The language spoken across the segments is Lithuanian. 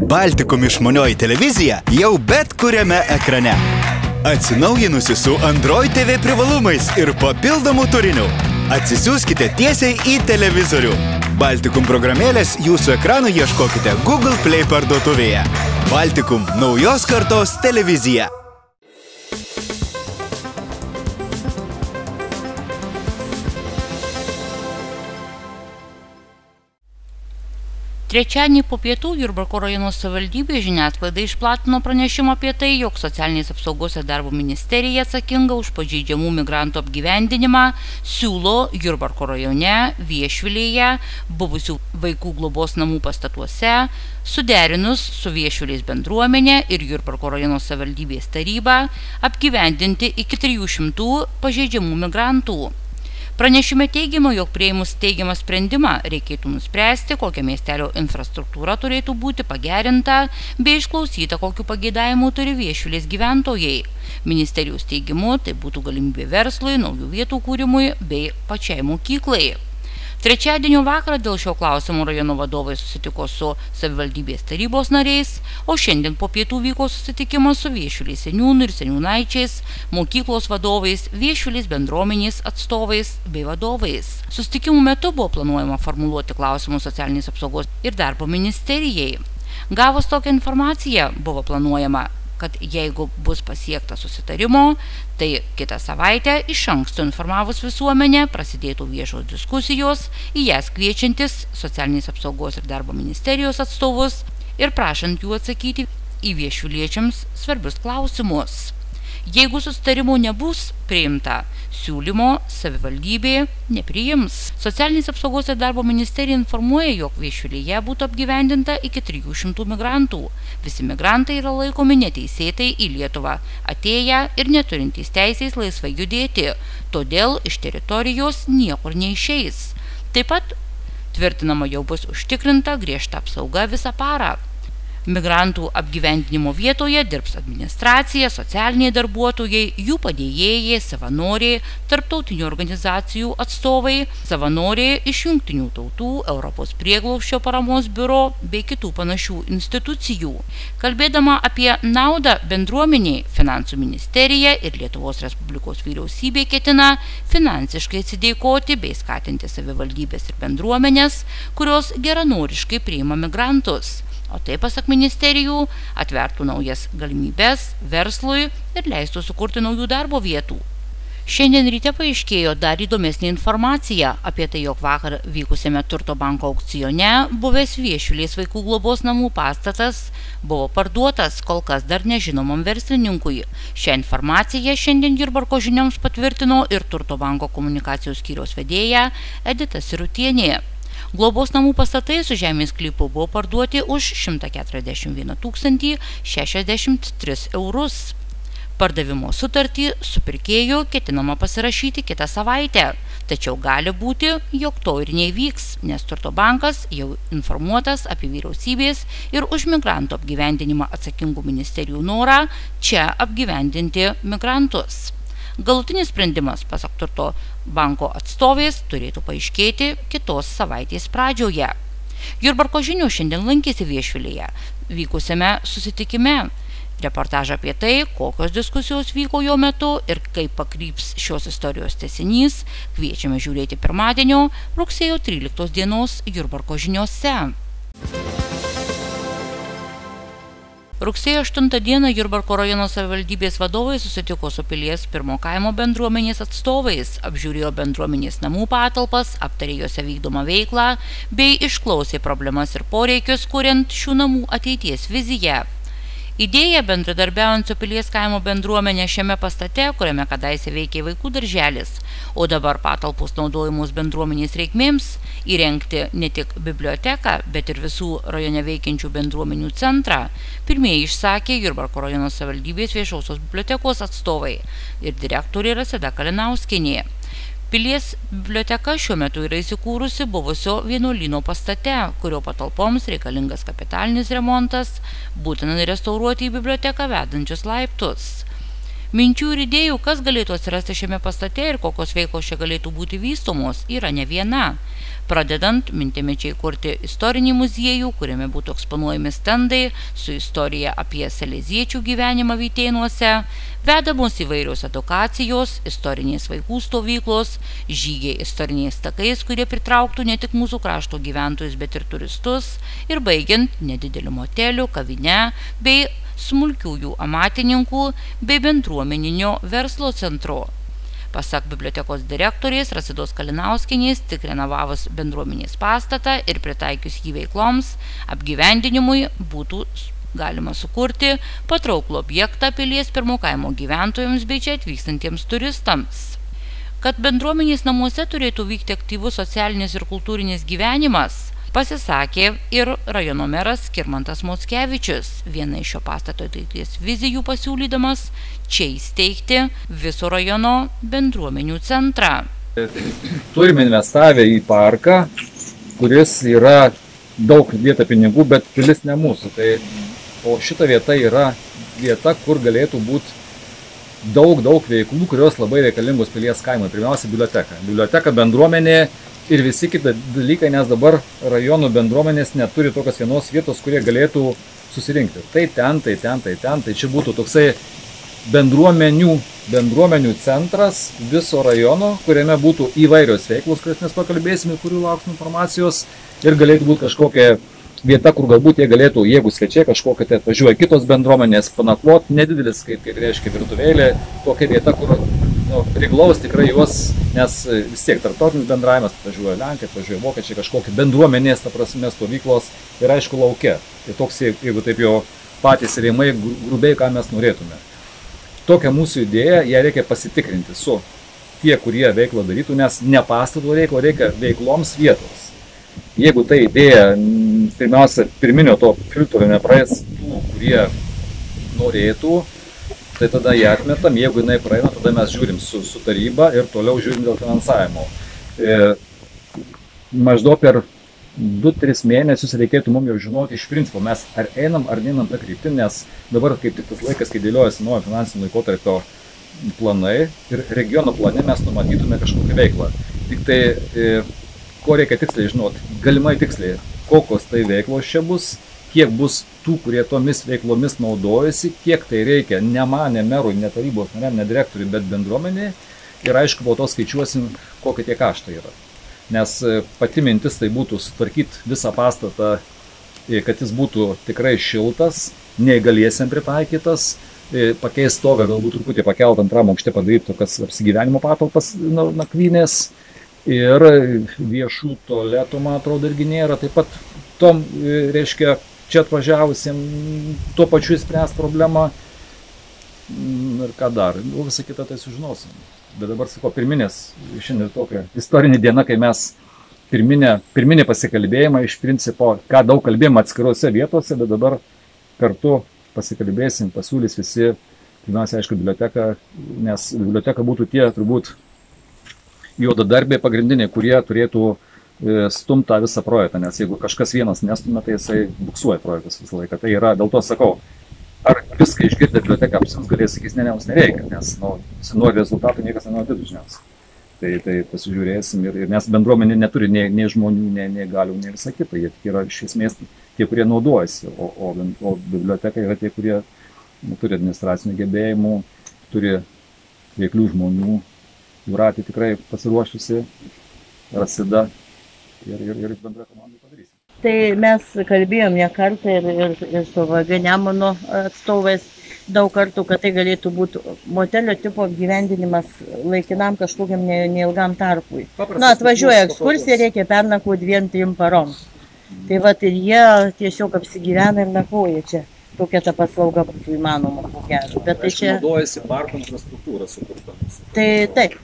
Baltikum išmanioji televizija jau bet kuriame ekrane. Atsinaujinusi su Android TV privalumais ir papildomų turinių. Atsisiųskite tiesiai į televizorių. Baltikum programėlės jūsų ekranų ieškokite Google Play parduotuvėje. Baltikum – naujos kartos televizija. Trečiadienį po pietų Jurbarko rajono savivaldybė žiniasklaidai išplatino pranešimą apie tai, jog Socialinės apsaugos ir darbo ministerija atsakinga už pažeidžiamų migrantų apgyvendinimą siūlo Jurbarko rajone, Viešvilėje, buvusių vaikų globos namų pastatuose, suderinus su Viešvilės bendruomenė ir Jurbarko rajono savivaldybės taryba apgyvendinti iki 300 pažeidžiamų migrantų. Pranešime teigiama, jog prieimus teigiamą sprendimą reikėtų nuspręsti, kokia miestelio infrastruktūra turėtų būti pagerinta, bei išklausyta, kokiu pageidavimu turi Viešvilės gyventojai. Ministerijos teigimu, tai būtų galimybė verslui, naujų vietų kūrimui bei pačiai mokyklai. Trečiadienio vakarą dėl šio klausimo rajono vadovai susitiko su savivaldybės tarybos nariais, o šiandien po pietų vyko susitikimas su Viešvilės seniūnų ir seniūnaičiais, mokyklos vadovais, Viešvilės bendruomenės atstovais bei vadovais. Susitikimų metu buvo planuojama formuluoti klausimus Socialinės apsaugos ir darbo ministerijai. Gavus tokią informaciją buvo planuojama, kad jeigu bus pasiekta susitarimo, tai kitą savaitę iš anksto informavus visuomenę prasidėtų viešos diskusijos, į jas kviečiantis Socialinės apsaugos ir darbo ministerijos atstovus ir prašant jų atsakyti į viešviliečiams svarbius klausimus. Jeigu susitarimo nebus priimta, siūlymo savivaldybė nepriims. Socialinės apsaugos ir darbo ministerija informuoja, jog Viešvilėje būtų apgyvendinta iki 300 migrantų. Visi migrantai yra laikomi neteisėtai į Lietuvą atėję ir neturintys teisės laisvai judėti, todėl iš teritorijos niekur neišeis. Taip pat tvirtinama, jau bus užtikrinta griežta apsauga visą parą. Migrantų apgyvendinimo vietoje dirbs administracija, socialiniai darbuotojai, jų padėjėjai, savanoriai, tarptautinių organizacijų atstovai, savanoriai iš Jungtinių tautų, Europos prieglobsčio paramos biuro bei kitų panašių institucijų. Kalbėdama apie naudą bendruomeniai, Finansų ministerija ir Lietuvos Respublikos vyriausybė ketina finansiškai atsidėkoti bei skatinti savivaldybės ir bendruomenės, kurios geranoriškai priima migrantus. O tai, pasak ministerijų, atvertų naujas galimybes verslui ir leistų sukurti naujų darbo vietų. Šiandien ryte paaiškėjo dar įdomesnė informacija apie tai, jog vakar vykusiame Turto banko aukcione buvęs Viešvilės vaikų globos namų pastatas buvo parduotas kol kas dar nežinomam verslininkui. Šią informaciją šiandien Jurbarko žinioms patvirtino ir Turto banko komunikacijos skyriaus vedėja Edita Sirutienė. Globos namų pastatai su žemės sklypu buvo parduoti už 141 063 eurus. Pardavimo sutartį su pirkėju ketinama pasirašyti kitą savaitę, tačiau gali būti, jog to ir neįvyks, nes Turto bankas jau informuotas apie vyriausybės ir už migrantų apgyvendinimą atsakingų ministerijų norą čia apgyvendinti migrantus. Galutinis sprendimas, pasak Turto banko atstovės, turėtų paaiškėti kitos savaitės pradžioje. Jurbarko žinių šiandien lankėsi Viešvilėje vykusiame susitikime. Reportažą apie tai, kokios diskusijos vyko jo metu ir kaip pakryps šios istorijos tęsinys, kviečiame žiūrėti pirmadienio rugsėjo 13 dienos Jurbarko žiniose. Rugsėjo 8 dieną Jurbarko rajono savivaldybės vadovai susitiko su Pilies pirmo kaimo bendruomenės atstovais, apžiūrėjo bendruomenės namų patalpas, aptarė jose vykdomą veiklą bei išklausė problemas ir poreikius, kuriant šių namų ateities viziją. Idėja bendradarbiaujant su Pilies kaimo bendruomenė šiame pastate, kuriame kadaise veikė vaikų darželis, o dabar patalpos naudojamos bendruomenės reikmėms, įrengti ne tik biblioteką, bet ir visų rajone veikiančių bendruomenių centrą, pirmieji išsakė Jurbarko rajono savivaldybės viešosios bibliotekos atstovai ir direktorė Rasida Kalinauskienė. Pilies biblioteka šiuo metu yra įsikūrusi buvusio vienuolyno pastate, kurio patalpoms reikalingas kapitalinis remontas, būtina restauruoti į biblioteką vedančius laiptus. Minčių ir idėjų, kas galėtų atsirasti šiame pastate ir kokios veiklos čia galėtų būti vystomos, yra ne viena. Pradedant mintimečiai kurti istorinį muziejų, kuriame būtų eksponuojami stendai su istorija apie saleziečių gyvenimą Vytėnuose, vedamos įvairios edukacijos, istorinės vaikų stovyklos, žygiai istoriniais takais, kurie pritrauktų ne tik mūsų krašto gyventojus, bet ir turistus, ir baigiant nedideliu moteliu, kavine bei smulkiųjų amatininkų bei bendruomeninio verslo centru. Pasak bibliotekos direktorės Rasidos Kalinauskienės, tik renovavus bendruomenės pastatą ir pritaikius jį veikloms, apgyvendinimui būtų galima sukurti patrauklų objektą Pilies pirmo kaimo gyventojams bei čia atvykstantiems turistams. Kad bendruomenės namuose turėtų vykti aktyvus socialinis ir kultūrinis gyvenimas, pasisakė ir rajono meras Skirmantas Mockevičius, viena iš šio pastato ateities vizijų pasiūlydamas čia įsteigti viso rajono bendruomenių centrą. Turime investavę į parką, kuris yra daug vieta pinigų, bet pilis ne mūsų. O šita vieta yra vieta, kur galėtų būti daug veiklų, kurios labai reikalingos Pilies kaimui. Pirmiausia, biblioteka. Biblioteka, bendruomenė ir visi kiti dalykai, nes dabar rajonų bendruomenės neturi tokios vienos vietos, kurie galėtų susirinkti. Tai ten. Tai čia būtų toksai bendruomenių centras viso rajono, kuriame būtų įvairios veiklos, kurias mes pakalbėsime, kurių lauksim informacijos, ir galėtų būti kažkokia vieta, kur galbūt jie galėtų, jeigu svečiai kažkokia, tai atvažiuoja kitos bendruomenės, panaklot, nedidelis, kaip reiškia virtuvėlė, tokia vieta, kur priglaus tikrai juos, nes vis tiek tarptautinis bendravimas, atvažiuoja Lenkai, atvažiuoja Vokiečiai, kažkokie bendruomenės, ta prasme, stovyklos ir aišku lauke. Tai toks, jeigu taip jau patys rėmai, grubiai, ką mes norėtume. Tokia mūsų idėja, ją reikia pasitikrinti su tie, kurie veiklą darytų, nes ne pastato reikia veikloms vietos. Jeigu tai idėja, pirmiausia, pirminio to filtro nepraeis tų, kurie norėtų, tai tada ją atmetam, jeigu jinai praeina, tada mes žiūrim su taryba ir toliau žiūrim dėl finansavimo. Maždaug per 2-3 mėnesius reikėtų mums jau žinoti iš principo, mes ar einam, ar neinam tą kryptį, nes dabar kaip tik tas laikas, kai dėliojasi naujo finansinio laikotarpio planai ir regiono plane mes numatytume kažkokią veiklą. Tik tai, ko reikia tiksliai žinoti, galimai tiksliai, kokios tai veiklos čia bus, kiek bus tų, kurie tomis veiklomis naudojasi, kiek tai reikia ne man, ne merui, ne tarybos nariam, ne direktoriui, bet bendruomenė. Ir aišku, po to skaičiuosim, kokie tie kaštai yra. Nes pati mintis tai būtų sutvarkyti visą pastatą, kad jis būtų tikrai šiltas, neįgaliesiem pritaikytas, pakeisti stogą, galbūt truputį pakelt antram aukšte, padaryti tokias apsigyvenimo patalpas nakvynės. Ir viešų tualetų, man atrodo, irgi nėra. Taip pat tom, reiškia, čia atvažiavusiem tuo pačiu spręs problemą. Ir ką dar? Visą kitą tai sužinosim. Bet dabar, sakau, šiandien tokia istorinė diena, kai mes pirminį pasikalbėjimą iš principo, ką daug kalbėjom atskirose vietose, bet dabar kartu pasikalbėsim, pasiūlys visi, pirmiausia, aišku, biblioteka, nes biblioteka būtų tie, turbūt, juodadarbiai pagrindiniai, kurie turėtų stumti tą visą projektą, nes jeigu kažkas vienas nestumia, tai jisai buksuoja projektas visą laiką. Tai yra, dėl to sakau, ar viską išgirdę biblioteka apsims galės sakys, ne, mums nereikia, nes nori rezultatų niekas nenori dažniausiai. Tai pasižiūrėsim, ir nes bendruomenė neturi nei žmonių, nei galių, nei visą kitą. Jie yra iš esmės tie, kurie naudojasi, o biblioteka yra tie, kurie turi administracinių gebėjimų, turi veiklių žmonių. Jūratė tikrai pasiruošusi, Rasida ir bendra komanda padarysim. Tai mes kalbėjom ne kartą ir su VG Nemuno atstovais daug kartų, kad tai galėtų būti motelio tipo apgyvendinimas laikinam kažkokiam neilgam tarpui. Atvažiuoja ekskursija, reikia pernakvoti 2-3 parom. Tai vat ir jie tiesiog apsigyvena ir nakvoja čia. Tokia ta paslauga būtų įmanoma po kelių. Bet tai čia naudojasi parko infrastruktūra sukurta. Tai taip.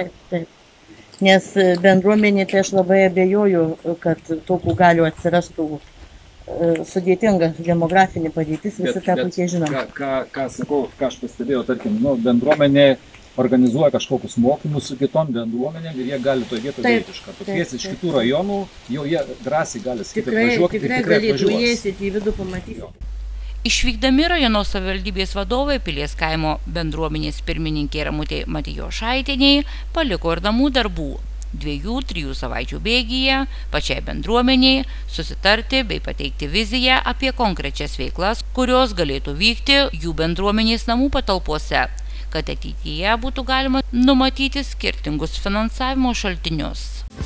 Nes bendruomenė, tai aš labai abejoju, kad tokių galių atsirastų sudėtinga demografinė padėtis, visi tą puikiai žinom. Ką aš pastebėjau, tarkim, bendruomenė organizuoja kažkokius mokymus su kitom bendruomenėm ir jie gali toje vietoje veikti iš karto. Kviesti iš kitų rajonų, jau jie drąsiai gali sakyti, atvažiuokit ir tikrai galėtų įeisit į vidų pamatyti. Išvykdami rajono savivaldybės vadovai Pilies kaimo bendruomenės pirmininkė Ramutė Matijošaitienė paliko ir namų darbų. 2-3 savaičių bėgyje pačiai bendruomeniai susitarti bei pateikti viziją apie konkrečias veiklas, kurios galėtų vykti jų bendruomenės namų patalpose, kad ateityje būtų galima numatyti skirtingus finansavimo šaltinius.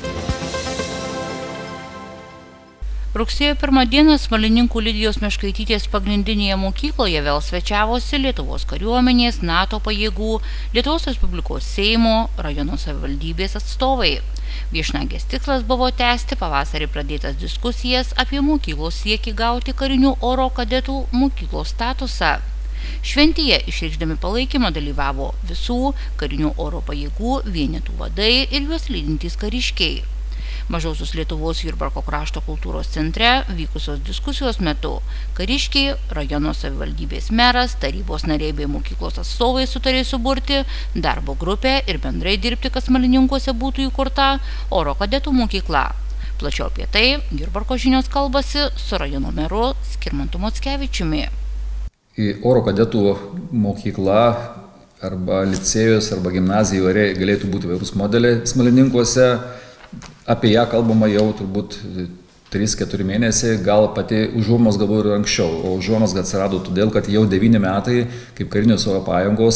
Rugsėjo 1 dieną Smalininkų Lidijos Meškaitytės pagrindinėje mokykloje vėl svečiavosi Lietuvos kariuomenės, NATO pajėgų, Lietuvos Respublikos Seimo, rajono savivaldybės atstovai. Viešnagės tikslas buvo tęsti pavasarį pradėtas diskusijas apie mokyklos siekį gauti karinių oro kadetų mokyklos statusą. Šventėje išreikšdami palaikymą dalyvavo visų karinių oro pajėgų vienetų vadai ir juos lydintys kariškiai. Mažosios Lietuvos Jurbarko krašto kultūros centre vykusios diskusijos metu kariškiai, rajono savivaldybės meras, tarybos nariai bei mokyklos atstovai sutarė suburti darbo grupę ir bendrai dirbti, kad Smalininkuose būtų įkurta oro kadetų mokykla. Plačiau apie tai Jurbarko žinios kalbasi su rajono meru Skirmantu Mockevičiumi. Oro kadetų mokykla arba licėjus arba gimnazija galėtų būti vairūs modeliai Smalininkuose. Apie ją kalbama jau turbūt 3-4 mėnesiai, gal pati užuomazga buvo ir anksčiau, o užuomazga atsirado todėl, kad jau 9 metai, kaip karinės oro pajėgos,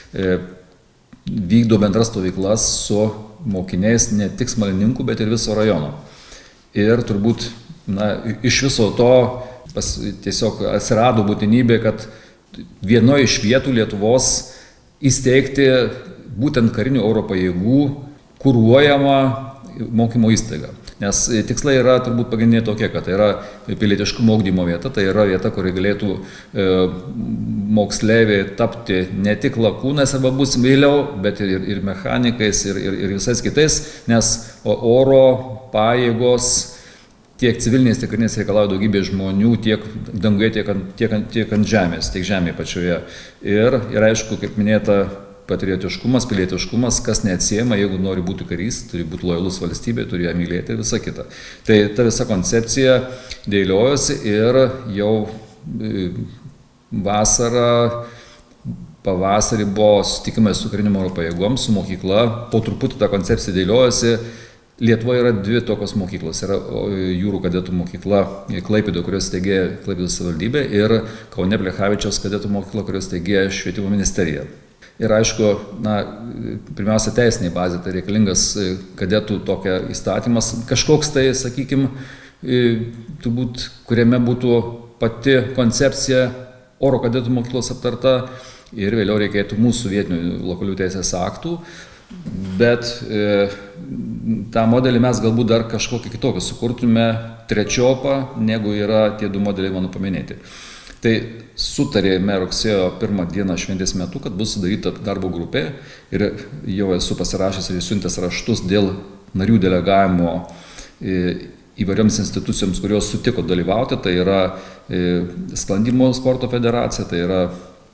vykdo bendras stovyklas su mokiniais ne tik Smalininkų, bet ir viso rajono. Ir turbūt iš viso to tiesiog atsirado būtinybė, kad vienoje iš vietų Lietuvos įsteigti būtent karinių oro pajėgų kuruojamą mokymo įstaiga. Nes tikslai yra turbūt pagrindiniai tokie, kad tai yra pilietiškumo ugdymo vieta, tai yra vieta, kuri galėtų moksleiviai tapti ne tik lakūnais arba bus vėliau, bet ir mechanikais ir visais kitais, nes oro pajėgos tiek civilinės, tiek karinės reikalauja daugybė žmonių, tiek danguje, tiek ant žemės, tiek žemėje pačioje. Ir aišku, kaip minėta, patriotiškumas, pilietiškumas, kas neatsiejama, jeigu nori būti karys, turi būti lojalus valstybė, turi ją mylėti ir visa kita. Tai ta visa koncepcija dėliojosi ir jau pavasarį buvo susitikimai su karinėm oro pajėgom, su mokykla, po truputį ta koncepcija dėliojosi. Lietuvoje yra 2 tokios mokyklos, yra jūrų kadetų mokykla Klaipėdoje, kurios steigė Klaipėdos savivaldybė, ir Kaune Plechavičiaus kadetų mokykla, kurios steigė Švietimo ministerija. Ir aišku, pirmiausia, teisinė bazė, tai reikalingas kadetų tokia įstatymas, kažkoks tai, sakykime, turbūt, kuriame būtų pati koncepcija oro kadetų mokyklos aptarta ir vėliau reikėtų mūsų vietinių lokalių teisės aktų, bet tą modelį mes galbūt dar kažkokį kitokį sukurtume trečiopą, negu yra tie 2 modeliai mano paminėti. Tai sutarėme rugsėjo 1 dieną šventės metu, kad bus sudaryta darbo grupė ir jau esu pasirašęs ir siuntęs raštus dėl narių delegavimo įvairioms institucijoms, kurios sutiko dalyvauti. Tai yra sklandimo sporto federacija, tai yra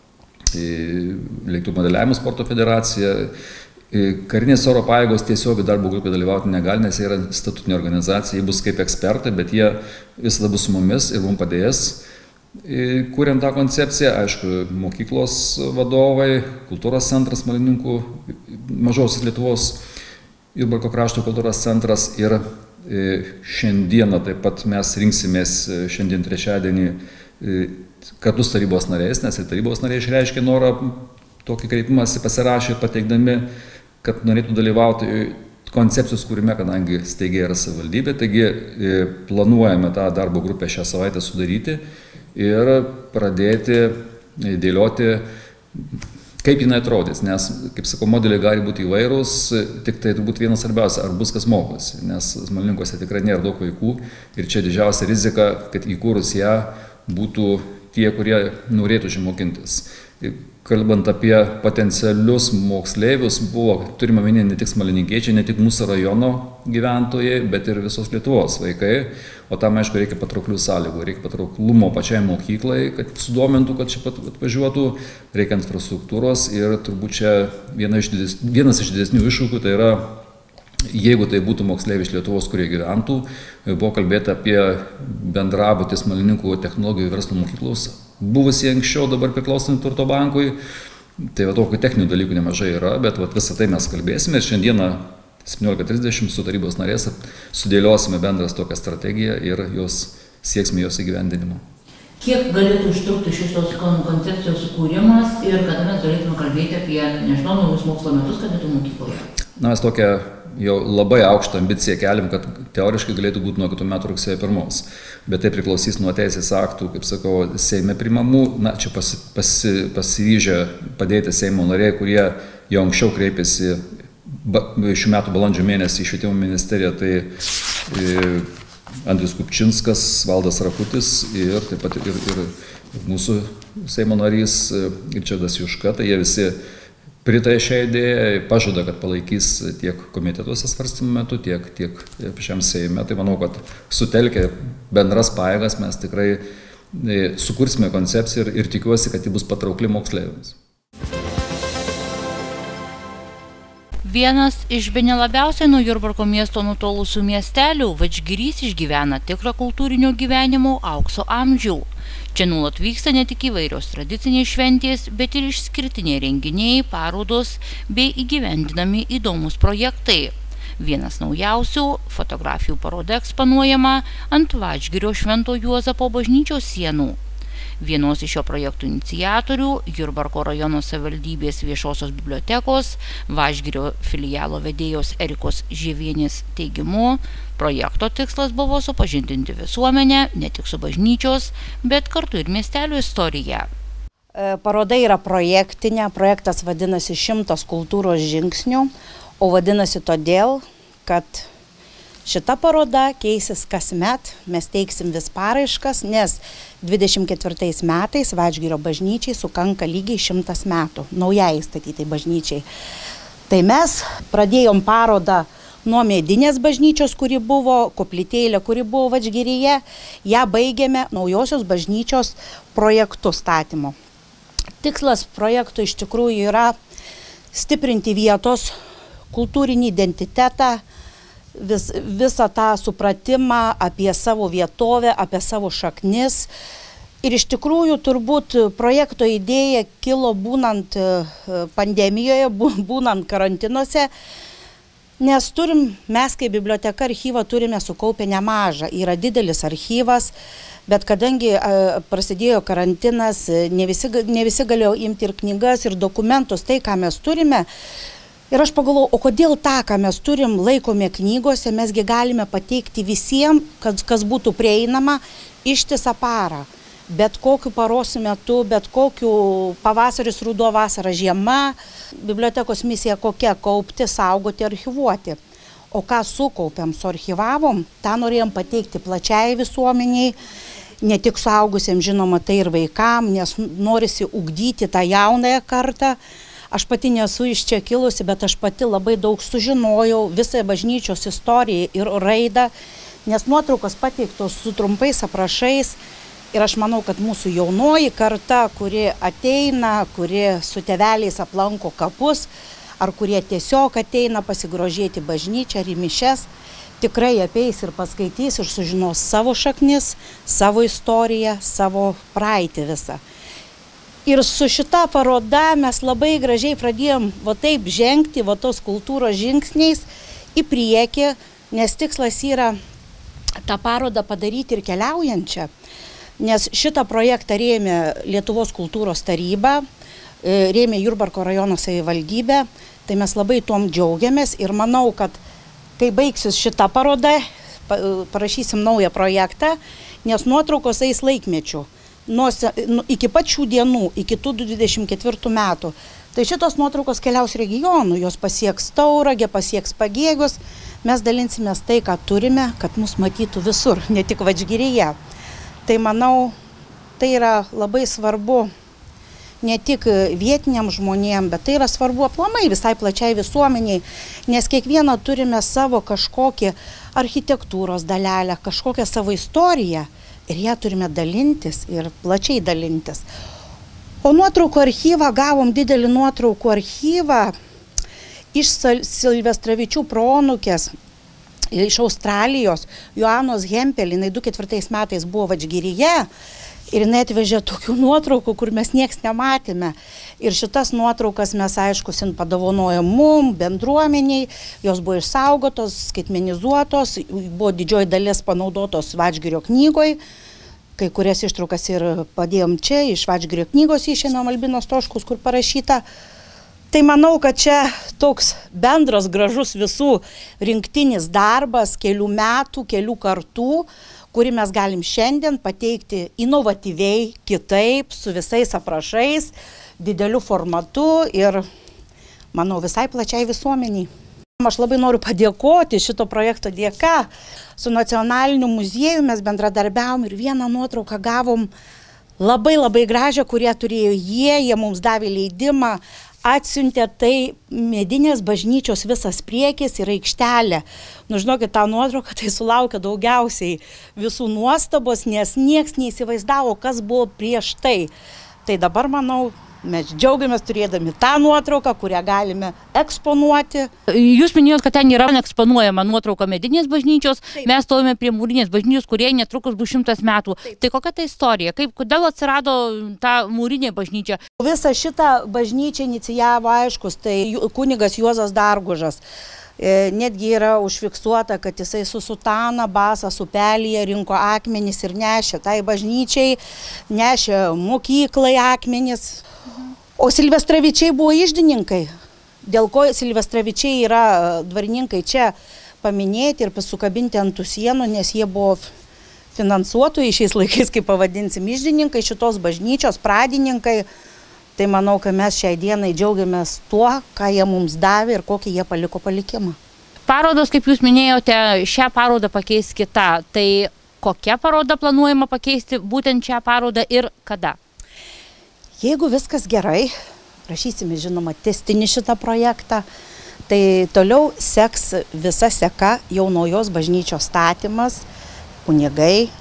lėktuvų modeliavimo sporto federacija. Karinės oro pajėgos tiesiogiai darbo grupė dalyvauti negali, nes jie yra statutinė organizacija, jie bus kaip ekspertai, bet jie visada bus su mumis ir mums padės. Kuriant tą koncepciją, aišku, mokyklos vadovai, kultūros centras Smalininkų, Mažosios Lietuvos Jurbarko krašto kultūros centras ir šiandieną taip pat mes rinksimės šiandien trečiadienį kartu su tarybos nariais, nes ir tarybos nariai išreiškė norą tokį kreipimąsi pasirašė, pateikdami, kad norėtų dalyvauti koncepcijos kūrime, kadangi steigėja yra savivaldybė, taigi planuojame tą darbo grupę šią savaitę sudaryti ir pradėti dėlioti, kaip jinai atrodys, nes, kaip sakau, modeliai gali būti įvairūs, tik tai turbūt vienas svarbiausia, ar bus kas mokosi, nes Smalininkuose tikrai nėra daug vaikų ir čia didžiausia rizika, kad įkūrus ją būtų tie, kurie norėtų mokintis. Kalbant apie potencialius moksleivius, turime minėti ne tik smalininkiečiai, ne tik mūsų rajono gyventojai, bet ir visos Lietuvos vaikai. O tam, aišku, reikia patrauklių sąlygų, reikia patrauklumo pačiai mokyklai, kad sudomintų, kad čia atvažiuotų, reikia infrastruktūros ir turbūt čia vienas iš didesnių iššūkių tai yra jeigu tai būtų moksleiviai iš Lietuvos, kurie gyventų, buvo kalbėta apie bendrabutį Smalininkų technologijų verslo mokyklos, buvusi anksčiau, dabar priklausant Turto bankui. Tai tokių techninių dalykų nemažai yra, bet visą tai mes kalbėsime. Šiandieną 17:30 su tarybos narės sudėliosime bendras tokią strategiją ir sieksime jos įgyvendinimo. Kiek galėtų užtrukti šios koncepcijos sukūrimas ir kada mes galėtume kalbėti apie, nežinau, naujus mokslo metus kadetų mokykloje? Na, mes tokią jau labai aukštą ambiciją keliam, kad teoriškai galėtų būti nuo kitų metų rugsėjo 1. Bet tai priklausys nuo teisės aktų, kaip sakau, Seime priimamų. Na, čia pasiryžę padėti Seimo nariai, kurie jau anksčiau kreipėsi šių metų balandžio mėnesį į Švietimo ministeriją, tai Andrius Kupčinskas, Valdas Rakutis ir taip pat ir mūsų Seimo narys Ričardas Juška, tai jie visi pritarė šią idėją, pažada, kad palaikys tiek komitetuose svarstymų metu, tiek šiam Seime. Tai manau, kad sutelkę bendras pajėgas mes tikrai sukursime koncepciją ir tikiuosi, kad ji bus patraukli moksleiviams. Vienas iš bene labiausiai nuo Jurbarko miesto nutolusių miestelių, Vadžgirys išgyvena tikrą kultūrinio gyvenimo aukso amžių. Čia nuolat vyksta ne tik įvairios tradicinės šventės, bet ir išskirtiniai renginiai, parodos bei įgyvendinami įdomus projektai. Vienas naujausių – fotografijų paroda eksponuojama ant Vadžgirio Švento Juozapo bažnyčios sienų. Vienos iš šio projektų iniciatorių, Jurbarko rajono savivaldybės viešosios bibliotekos, Vadžgirio filialo vedėjos Erikos Žievienės teigimu, projekto tikslas buvo supažindinti visuomenę ne tik su bažnyčios, bet kartu ir miestelio istorija. Paroda yra projektinė, projektas vadinasi 100 kultūros žingsnių, o vadinasi todėl, kad šita paroda keisis kasmet, mes teiksim vis paraiškas, nes 24 metais Vadžgirio bažnyčiai sukanka lygiai 100 metų, naujai statytai bažnyčiai. Tai mes pradėjom parodą nuo medinės bažnyčios, kuri buvo, koplytėlė, kuri buvo Vadžgiryje, ją baigėme naujosios bažnyčios projektų statymo. Tikslas projektų iš tikrųjų yra stiprinti vietos kultūrinį identitetą, visą tą supratimą apie savo vietovę, apie savo šaknis. Ir iš tikrųjų turbūt projekto idėja kilo būnant pandemijoje, būnant karantinuose, nes mes kaip biblioteka archyvą turime sukaupę nemažą. Yra didelis archyvas, bet kadangi prasidėjo karantinas, ne visi galėjo imti ir knygas, ir dokumentus, tai ką mes turime. Ir aš pagalvojau, o kodėl tą, ką mes turim, laikome knygose, mesgi galime pateikti visiems, kas būtų prieinama ištisą parą. Bet kokiu paros metu, bet kokiu pavasaris, ruduo, vasara, žiema, bibliotekos misija kokia - kaupti, saugoti, archyvuoti. O ką sukaupėm, suarchyvavom, tą norėjom pateikti plačiai visuomeniai, ne tik suaugusiems, žinoma, tai ir vaikam, nes norisi ugdyti tą jaunąją kartą. Aš pati nesu iš čia kilusi, bet aš pati labai daug sužinojau visą bažnyčios istoriją ir raidą, nes nuotraukos pateiktos su trumpais aprašais. Ir aš manau, kad mūsų jaunoji karta, kuri ateina, kuri su tėveliais aplanko kapus, ar kurie tiesiog ateina pasigrožėti bažnyčią ar į mišias, tikrai apeis ir paskaitys ir sužinos savo šaknis, savo istoriją, savo praeitį visą. Ir su šita paroda mes labai gražiai pradėjom taip žengti, tos kultūros žingsniais į priekį, nes tikslas yra tą parodą padaryti ir keliaujančią. Nes šitą projektą rėmė Lietuvos kultūros taryba, rėmė Jurbarko rajono savivaldybė, tai mes labai tuom džiaugiamės ir manau, kad kai baigsis šita paroda, parašysim naują projektą, nes nuotraukos eis laikmečių. Iki pat šių dienų, iki tų 24 metų. Tai šitos nuotraukos keliaus regionų, jos pasieks Tauragę, pasieks Pagėgius. Mes dalinsimės tai, ką turime, kad mus matytų visur, ne tik Vadžgiryje. Tai manau, tai yra labai svarbu ne tik vietiniam žmonėm, bet tai yra svarbu aplamai visai plačiai visuomeniai, nes kiekvieną turime savo kažkokį architektūros dalelę, kažkokią savo istoriją. Ir ją turime dalintis ir plačiai dalintis. O nuotraukų archyvą, gavom didelį nuotraukų archyvą iš Silvestravičių proanūkės, iš Australijos, Joanos Hempel, jinai 2004 metais buvo Vadžgiryje ir jinai atvežė tokių nuotraukų, kur mes nieks nematėme. Ir šitas nuotraukas mes, aišku, padovanojom mum, bendruomeniai, jos buvo išsaugotos, skaitmenizuotos, buvo didžioji dalis panaudotos Vadžgirio knygoj, kai kurias ištraukas ir padėjom čia, iš Vadžgirio knygos išėmėm Albinos Toškus, kur parašyta. Tai manau, kad čia toks bendras gražus visų rinktinis darbas, kelių metų, kelių kartų, kurį mes galim šiandien pateikti inovatyviai, kitaip, su visais aprašais, dideliu formatu ir, manau, visai plačiai visuomeniai. Aš labai noriu padėkoti šito projekto dėka. Su Nacionaliniu muziejumi mes bendradarbiavom ir vieną nuotrauką gavom labai gražią, kurią turėjo jie mums davė leidimą, atsiuntė tai medinės bažnyčios visas priekis ir aikštelė. Nu, žinokit, tą nuotrauką tai sulaukė daugiausiai visų nuostabos, nes nieks neįsivaizdavo, kas buvo prieš tai. Tai dabar, manau, mes džiaugiamės turėdami tą nuotrauką, kurią galime eksponuoti. Jūs minėjot, kad ten yra eksponuojama nuotrauka medinės bažnyčios. Taip. Mes stovime prie mūrinės bažnyčios, kurie netrukus bus 100 metų. Taip. Tai kokia ta istorija? Kodėl atsirado ta mūrinė bažnyčia? Visą šitą bažnyčią inicijavo, aiškus, tai kunigas Juozas Dargužas. Netgi yra užfiksuota, kad jisai su sutana, basas upelyje rinko akmenis ir nešė tai bažnyčiai, nešė mokyklai akmenis. O Silvestravičiai buvo iždininkai, dėl ko Silvestravičiai yra dvarininkai čia paminėti ir sukabinti ant tų sienų, nes jie buvo finansuotojai šiais laikais, kaip pavadinsim, iždininkai šitos bažnyčios, pradininkai. Tai manau, kad mes šiai dienai džiaugiamės tuo, ką jie mums davė ir kokį jie paliko palikimą. Parodos, kaip jūs minėjote, šią parodą pakeis kita. Tai kokia paroda planuojama pakeisti būtent šią parodą ir kada? Jeigu viskas gerai, rašysime, žinoma, testinį šitą projektą, tai toliau seks visa seka jau naujos bažnyčios statymas, kunigai,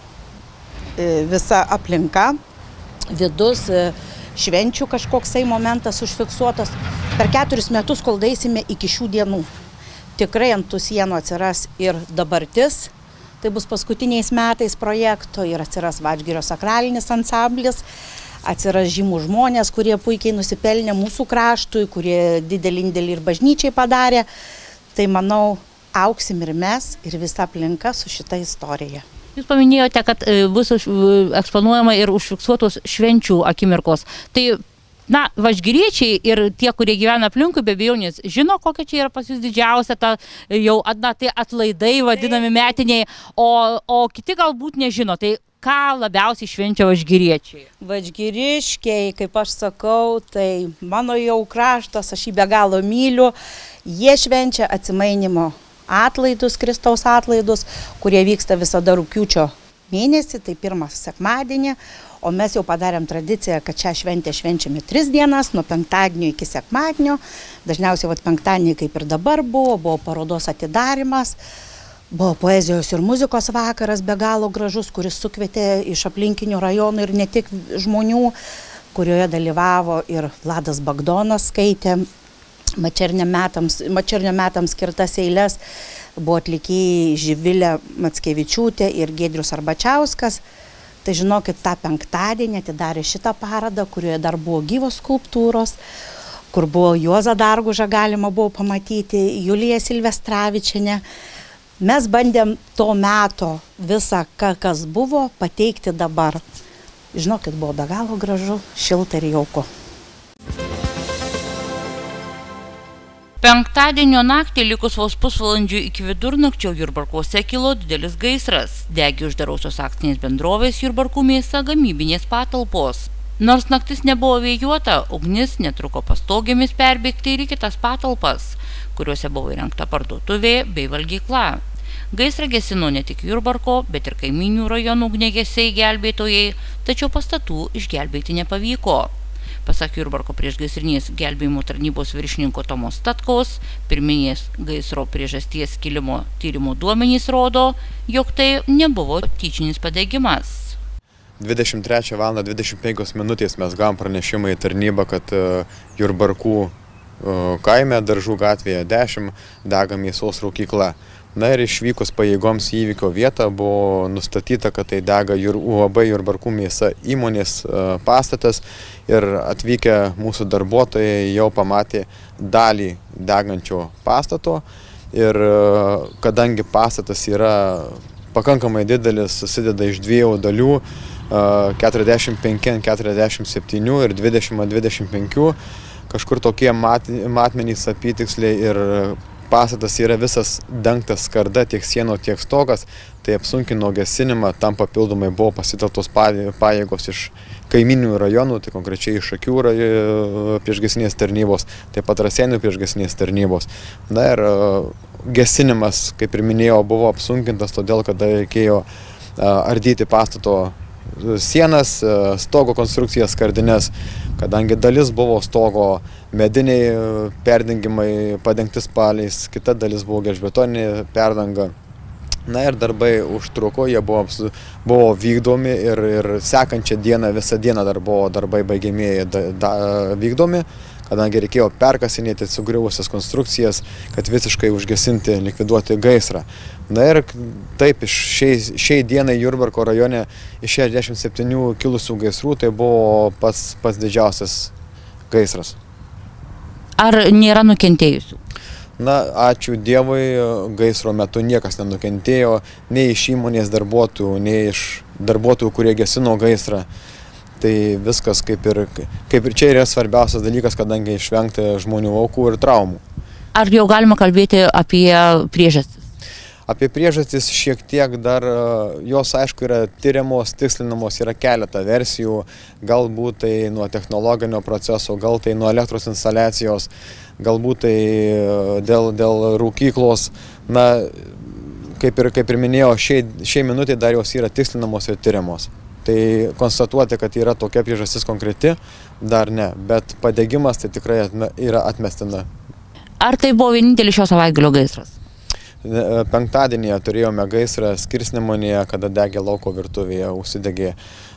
visa aplinka, vidus, švenčių kažkoksai momentas užfiksuotas. Per 4 metus, kol daeisime iki šių dienų, tikrai ant tų sienų atsiras ir dabartis, tai bus paskutiniais metais projekto, ir atsiras Vadžgirio sakralinis ansamblis, atsiras žymų žmonės, kurie puikiai nusipelnė mūsų kraštui, kurie didelį indėlį ir bažnyčiai padarė. Tai manau, augsim ir mes, ir visa aplinka su šita istorija. Jūs paminėjote, kad bus eksponuojama ir užfiksuotos švenčių akimirkos. Tai, na, važgiriečiai ir tie, kurie gyvena aplinkui, be abejonės, žino, kokia čia yra pas jūs didžiausia, ta jau tai atlaidai vadinami metiniai, o kiti galbūt nežino. Tai ką labiausiai švenčia važgiriečiai? Važgiriškiai, kaip aš sakau, tai mano jau kraštas, aš jį be galo myliu. Jie švenčia atsimainimo atlaidus, Kristaus atlaidus, kurie vyksta visada rugpjūčio mėnesį, tai 1 sekmadienį, o mes jau padarėm tradiciją, kad šią šventę švenčiame 3 dienas, nuo penktadienio iki sekmadienio. Dažniausiai penktadienį, kaip ir dabar buvo parodos atidarimas, buvo poezijos ir muzikos vakaras be galo gražus, kuris sukvietė iš aplinkinių rajonų ir ne tik žmonių, kurioje dalyvavo ir Vladas Bagdonas, skaitė Mačernio metams skirtas eiles, buvo atlikėjai Živilė Mackevičiūtė ir Giedrius Arbačiauskas. Tai žinokit, tą penktadienį atidarė šitą parodą, kurioje dar buvo gyvos skulptūros, kur buvo Juozą Dargužą galima buvo pamatyti, Julija Silvestravičienė. Mes bandėm to meto visą, kas buvo, pateikti dabar. Žinokit, buvo be galo gražu, šilta ir jauku. Penktadienio naktį, likus vos pusvalandžių iki vidurnakčio, Jurbarkuose kilo didelis gaisras. Degė uždarausios akcinės bendrovės Jurbarkų mėsa gamybinės patalpos. Nors naktis nebuvo vėjuota, ugnis netruko pastogėmis perbėgti ir į kitas patalpas, kuriuose buvo įrengta parduotuvė bei valgykla. Gaisrą gesino ne tik Jurbarko, bet ir kaiminių rajonų ugniagesiai gelbėtojai, tačiau pastatų išgelbėti nepavyko. Pasak Jurbarko priešgaisrinės gelbėjimo tarnybos viršininko Tomo Statkaus, pirminės gaisro priežasties kilimo tyrimo duomenys rodo, jog tai nebuvo tyčinis padegimas. 23:25 mes gavom pranešimą į tarnybą, kad Jurbarkų kaime, Daržų gatvėje 10, dega mėsos raukykla. Na ir išvykus pajėgoms į įvykio vietą buvo nustatyta, kad tai dega UAB Jurbarkų mėsa įmonės pastatas ir atvykę mūsų darbuotojai jau pamatė dalį degančio pastato ir kadangi pastatas yra pakankamai didelis, susideda iš 2 dalių, 45 ant 47 ir 20 ant 25, kažkur tokie matmenys apytiksliai ir pastatas yra visas dengtas skarda, tiek sienų, tiek stogas, tai apsunkino gesinimą, tam papildomai buvo pasitelktos pajėgos iš kaiminių rajonų, tai konkrečiai iš Šakių priešgaisrinės tarnybos, taip pat Raseinių priešgaisrinės tarnybos. Na ir gesinimas, kaip ir minėjau, buvo apsunkintas, todėl kad reikėjo ardyti pastato sienas, stogo konstrukcijas, skardines, kadangi dalis buvo stogo mediniai perdengimai padengti spaliais, kita dalis buvo gelžbetoninė perdanga. Na ir darbai užtruko, jie buvo vykdomi ir sekančią dieną, visą dieną dar buvo darbai baigiamieji vykdomi, kadangi reikėjo perkasinėti sugriuvusias konstrukcijas, kad visiškai užgesinti, likviduoti gaisrą. Na ir taip, šiai dienai Jurbarko rajone iš 67 kilusių gaisrų tai buvo pats didžiausias gaisras. Ar nėra nukentėjusių? Na, ačiū Dievui, gaisro metu niekas nenukentėjo, nei iš įmonės darbuotojų, nei iš darbuotojų, kurie gesino gaisrą. Tai viskas kaip ir čia yra svarbiausias dalykas, kadangi išvengti žmonių aukų ir traumų. Ar jau galima kalbėti apie priežastis? Apie priežastis šiek tiek dar, jos aišku yra tyriamos, tikslinamos, yra keletą versijų, galbūt tai nuo technologinio proceso, gal tai nuo elektros instaliacijos, galbūt tai dėl rūkyklos. Na, kaip ir minėjau, šiai minutė dar jos yra tikslinamos ir tyriamos. Tai konstatuoti, kad yra tokia priežastis konkreti, dar ne, bet padegimas tai tikrai yra atmestina. Ar tai buvo vienintelis šio savaitgalio gaisras? Penktadienį turėjome gaisrą Skirsnemonėje, kada degė lauko virtuvėje, užsidegė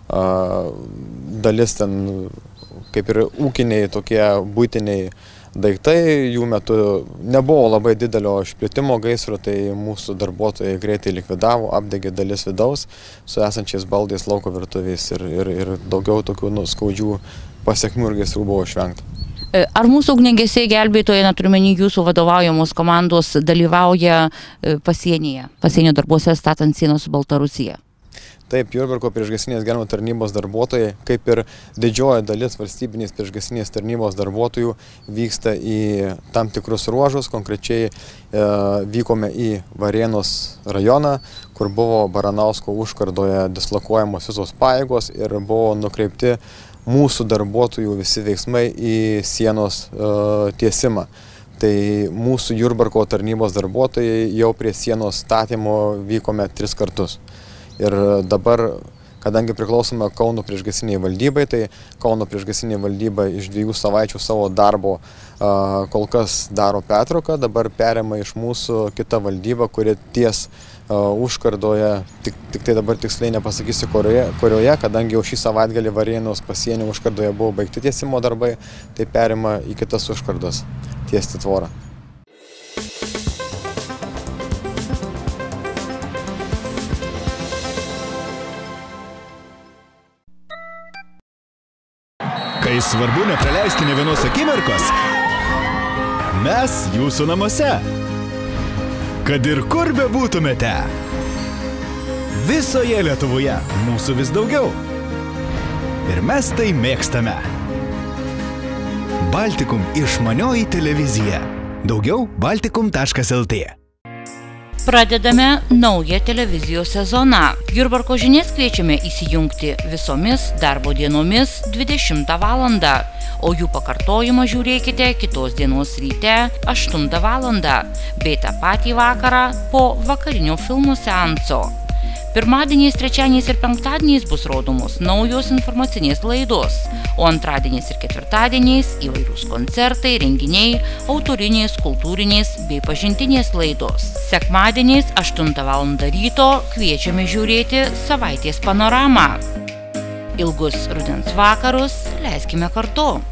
dalis ten kaip ir ūkiniai, tokie buitiniai daiktai, jų metu nebuvo labai didelio išplitimo gaisro, tai mūsų darbuotojai greitai likvidavo, apdegė dalis vidaus su esančiais baldais lauko virtuvės ir daugiau tokių skaudžių pasekmių ir gaisrų buvo išvengta. Ar mūsų ugniagesiai gelbėtojai, turiuomenį jūsų vadovaujamos komandos, dalyvauja pasienio darbuose statant sieną su Baltarusija? Taip, Jurbarko priešgaisrinės gelbėjimo tarnybos darbuotojai, kaip ir didžioji dalis valstybinės priešgaisrinės tarnybos darbuotojų, vyksta į tam tikrus ruožus. Konkrečiai vykome į Varėnos rajoną, kur buvo Baranausko užkardoje dislokuojamos visos pajėgos ir buvo nukreipti mūsų darbuotojų visi veiksmai į sienos tiesimą. Tai mūsų Jurbarko tarnybos darbuotojai jau prie sienos statymo vykome 3 kartus. Ir dabar, kadangi priklausome Kauno priešgaisrinei valdybai, tai Kauno priešgaisrinė valdyba iš 2 savaičių savo darbo kol kas daro pertrauką, dabar perima iš mūsų kita valdyba, kuri ties užkardoje, tik tai dabar tiksliai nepasakysiu kurioje, kadangi jau šį savaitgalį Varėnos pasienio užkardoje buvo baigti tiesimo darbai, tai perima į kitas užkardas tiesti tvorą. Kai svarbu nepraleisti nė vienos akimirkos, mes jūsų namuose. Kad ir kur bebūtumėte. Visoje Lietuvoje mūsų vis daugiau. Ir mes tai mėgstame. Baltikum išmanioji televizija. Daugiau baltikum.lt. Pradedame naują televizijos sezoną. Jurbarko žinias kviečiame įsijungti visomis darbo dienomis 20 valandą, o jų pakartojimą žiūrėkite kitos dienos ryte 8 valandą, bei tą patį vakarą po vakarinio filmų seanso. Pirmadieniais, trečiadieniais ir penktadieniais bus rodomos naujos informacinės laidos, o antradieniais ir ketvirtadieniais įvairūs koncertai, renginiai, autorinės, kultūrinės bei pažintinės laidos. Sekmadieniais 8 val. Ryto kviečiame žiūrėti savaitės panoramą. Ilgus rudens vakarus leiskime kartu.